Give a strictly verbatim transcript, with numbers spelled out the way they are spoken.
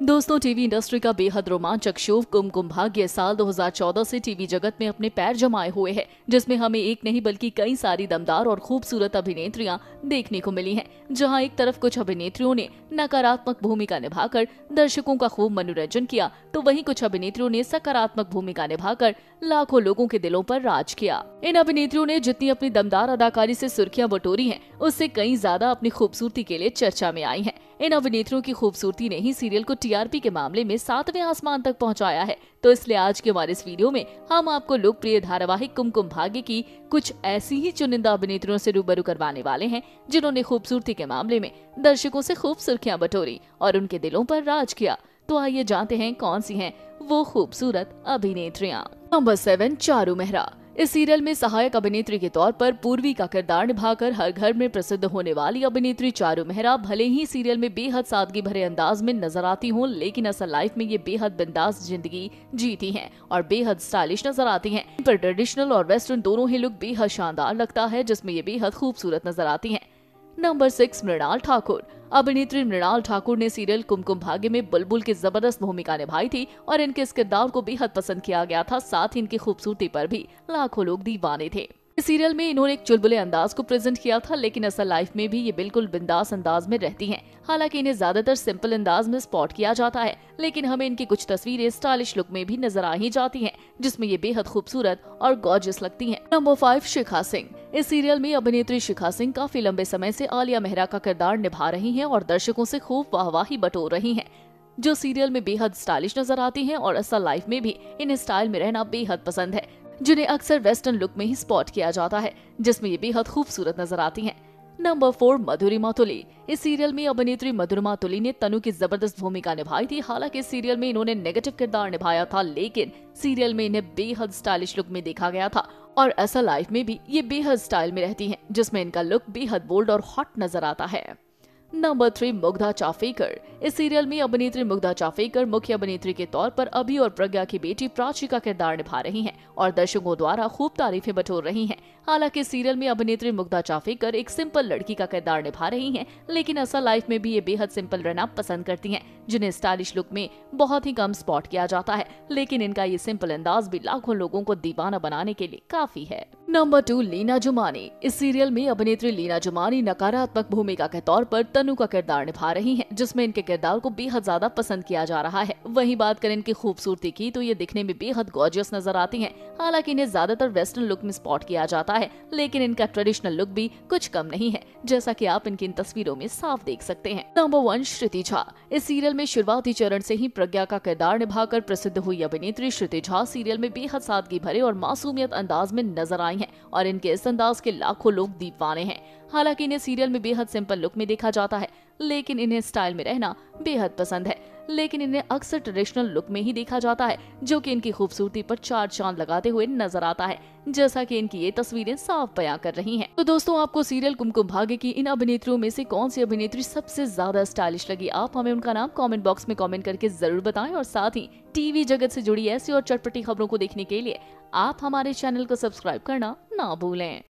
दोस्तों, TV industry का बेहद रोमांचक शो कुमकुम भाग्य साल दो हज़ार चौदह से टीवी जगत में अपने पैर जमाए हुए है, जिसमें हमें एक नहीं बल्कि कई सारी दमदार और खूबसूरत अभिनेत्रियां देखने को मिली हैं। जहां एक तरफ कुछ अभिनेत्रियों ने नकारात्मक भूमिका निभाकर दर्शकों का खूब मनोरंजन किया, तो वहीं कुछ अभिनेत्रियों ने सकारात्मक भूमिका निभाकर लाखों लोगों के दिलों पर राज किया। इन अभिनेत्रियों ने जितनी अपनी दमदार अदाकारी से सुर्खियां बटोरी हैं, उससे कई ज्यादा अपनी खूबसूरती के लिए चर्चा में आई हैं। इन अभिनेत्रियों की खूबसूरती ने ही सीरियल को टीआरपी के मामले में सातवें आसमान तक पहुंचाया है। तो इसलिए आज के हमारे इस वीडियो में हम आपको लोकप्रिय धारावाहिक कुमकुम भाग्य की कुछ ऐसी ही चुनिंदा अभिनेत्रियों से रूबरू करवाने वाले हैं, जिन्होंने खूबसूरती के मामले में दर्शकों से खूब सुर्खियां बटोरी और उनके दिलों पर राज किया। तो आइए जानते हैं कौन सी हैं वो खूबसूरत अभिनेत्रियां। Number seven, Charu Mehra. इस सीरियल में सहायक अभिनेत्री के तौर पर पूर्वी का किरदार निभाकर हर घर में प्रसिद्ध होने वाली अभिनेत्री चारू मेहरा भले ही सीरियल में बेहद सादगी भरे अंदाज में नजर आती हों, लेकिन असल लाइफ में ये बेहद बिंदास जिंदगी जीती हैं और बेहद स्टाइलिश नजर आती हैं। इन पर ट्रेडिशनल और वेस्टर्न दोनों ही लुक बेहद शानदार लगता है, जिसमें ये बेहद खूबसूरत नजर आती हैं। Number six, Mrunal Thakur. अभिनेत्री मृणाल ठाकुर ने सीरियल कुमकुम भाग्य में बुलबुल की जबरदस्त भूमिका निभाई थी और इनके इस किरदार को बेहद पसंद किया गया था। साथ ही इनकी खूबसूरती पर भी लाखों लोग दीवाने थे। इस सीरियल में इन्होंने एक चुलबुले अंदाज को प्रेजेंट किया था, लेकिन असल लाइफ में भी ये बिल्कुल बिंदास अंदाज में रहती हैं। हालांकि इन्हें ज्यादातर सिंपल अंदाज में स्पॉट किया जाता है, लेकिन हमें इनकी कुछ तस्वीरें स्टाइलिश लुक में भी नजर आ ही जाती हैं, जिसमें ये बेहद खूबसूरत और गॉर्जियस लगती हैं। Number five, Shikha Singh. इस सीरियल में अभिनेत्री शिखा सिंह काफी लंबे समय से आलिया मेहरा का किरदार निभा रही हैं और दर्शकों से खूब वाहवाही बटोर रही हैं, जो सीरियल में बेहद स्टाइलिश नजर आती हैं और असल लाइफ में भी इन्हें स्टाइल में रहना बेहद पसंद है, जिन्हें अक्सर वेस्टर्न लुक में ही स्पॉट किया जाता है, जिसमें ये बेहद खूबसूरत नजर आती हैं। नंबर फोर, मधुरिमा तुली। इस सीरियल में अभिनेत्री मधुरिमा तुली ने तनु की जबरदस्त भूमिका निभाई थी। हालांकि इस सीरियल में इन्होंने नेगेटिव किरदार निभाया था, लेकिन सीरियल में इन्हें बेहद स्टाइलिश लुक में देखा गया था और असल लाइफ में भी ये बेहद स्टाइल में रहती हैं, जिसमें इनका लुक बेहद बोल्ड और हॉट नजर आता है। Number three, Mugdha Chaphekar. इस सीरियल में अभिनेत्री मुग्धा चाफेकर मुख्य अभिनेत्री के तौर पर अभि और प्रज्ञा की बेटी प्राची का किरदार निभा रही हैं और दर्शकों द्वारा खूब तारीफें बटोर रही हैं। हालांकि सीरियल में अभिनेत्री मुग्धा चाफेकर एक सिंपल लड़की का किरदार निभा रही हैं, लेकिन असल लाइफ में भी ये बेहद सिंपल रहना पसंद करती हैं, जिन्हें स्टाइलिश लुक में बहुत ही कम स्पॉट किया जाता है, लेकिन इनका ये सिंपल अंदाज भी लाखों लोगों को दीवाना बनाने के लिए काफी है। Number two, Leena Jumani. इस सीरियल में अभिनेत्री लीना जुमानी नकारात्मक भूमिका के तौर पर तनु का किरदार निभा रही हैं, जिसमें इनके किरदार को बेहद ज्यादा पसंद किया जा रहा है। वहीं बात करें इनकी खूबसूरती की, तो ये दिखने में बेहद गॉर्जियस नजर आती हैं। हालांकि इन्हें ज्यादातर वेस्टर्न लुक में स्पॉट किया जाता है, लेकिन इनका ट्रेडिशनल लुक भी कुछ कम नहीं है, जैसा कि आप इनकी इन तस्वीरों में साफ देख सकते हैं। Number one, Shruti Jha. इस सीरियल में शुरुआती चरण से ही प्रज्ञा का किरदार निभाकर प्रसिद्ध हुई अभिनेत्री श्रुति झा सीरियल में बेहद सादगी भरे और मासूमियत अंदाज में नजर आई हैं और इनके इस अंदाज के लाखों लोग दीवाने हैं। हालांकि इन्हें सीरियल में बेहद सिंपल लुक में देखा जाता है, लेकिन इन्हें स्टाइल में रहना बेहद पसंद है, लेकिन इन्हें अक्सर ट्रेडिशनल लुक में ही देखा जाता है, जो कि इनकी खूबसूरती पर चार चांद लगाते हुए नजर आता है, जैसा कि इनकी ये तस्वीरें साफ बयां कर रही हैं। तो दोस्तों, आपको सीरियल कुमकुम भाग्य की इन अभिनेत्रियों में से कौन सी अभिनेत्री सबसे ज्यादा स्टाइलिश लगी? आप हमें उनका नाम कमेंट बॉक्स में कमेंट करके जरूर बताएं और साथ ही टीवी जगत से जुड़ी ऐसी और चटपटी खबरों को देखने के लिए आप हमारे चैनल को सब्सक्राइब करना ना भूलें।